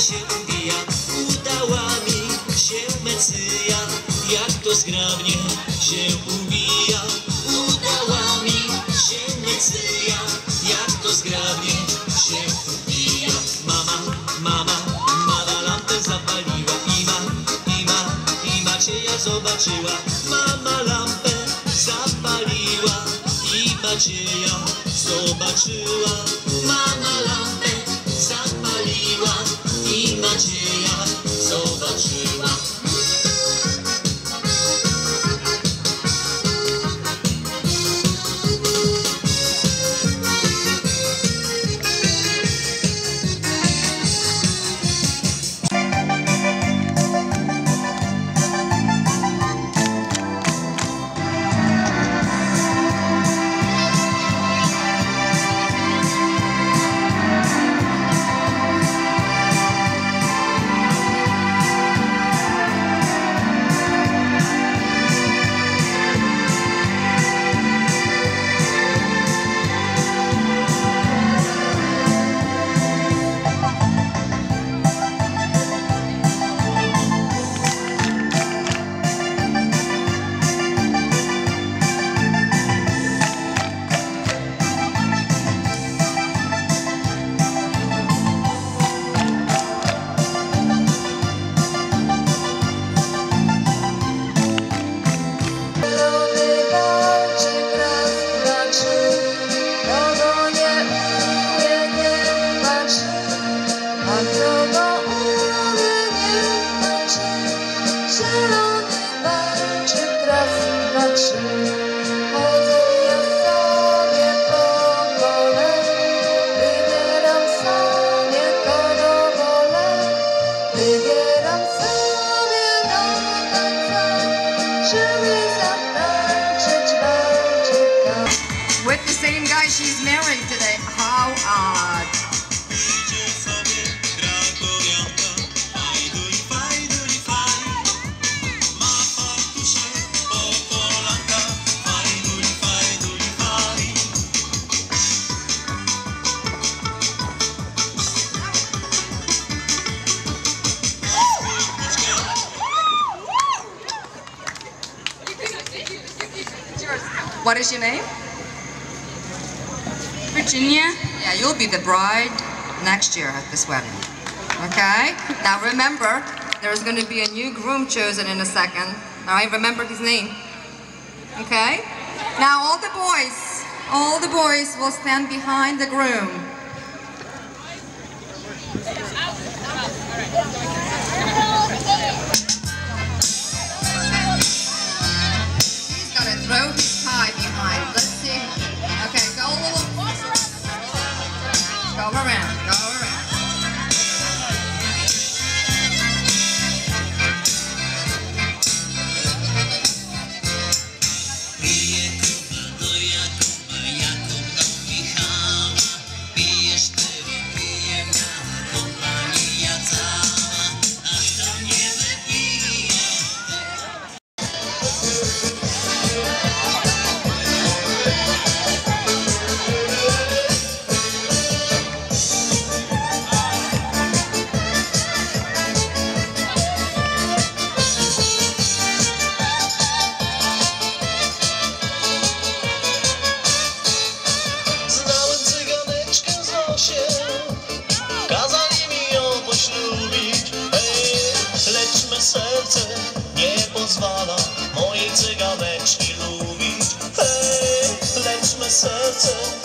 się ubija. Udała mi się mecyja, jak to zgrabnie się uwija. Udała mi się mecyja, jak to zgrabnie się uwija. Mama lampę zapaliła i Macieja zobaczyła. Mama lampę zapaliła i Macieja zobaczyła. Mama lampę zapaliła i Macieja zobaczyła. With the same guy she's married today. How odd. What is your name? Virginia. Yeah, you'll be the bride next year at this wedding. Okay? Now remember, there's going to be a new groom chosen in a second. All right, remember his name. Okay? Now all the boys will stand behind the groom. He's going to throw his tie behind. Let's see. Okay, go a little. Go around, go around. Pije Kuba do Jakuba, Jakub do Michała. Pijesz ty, wypije mała, kompania cała. A kto nie wypije? Kazali mi ją poślubić, lecz me serce nie pozwala mojej cyganeczki lubić. Lecz me serce